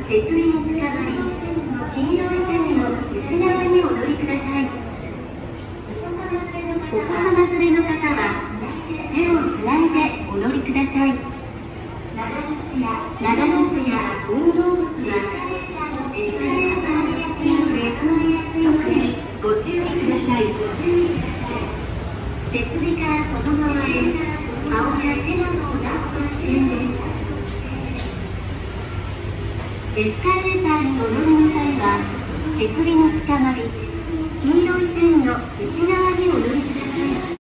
手すりにつかまり、黄色い線の内側にお乗りください。お子様連れの方は手をつないでお乗りください。長靴や運動靴はエスカレーターにつきので特にご注意ください。手すりから外側へ顔や手などを出すと危険です。エスカレーターにお乗りの際は手すりにつかまり、黄色い線の内側にお乗りください。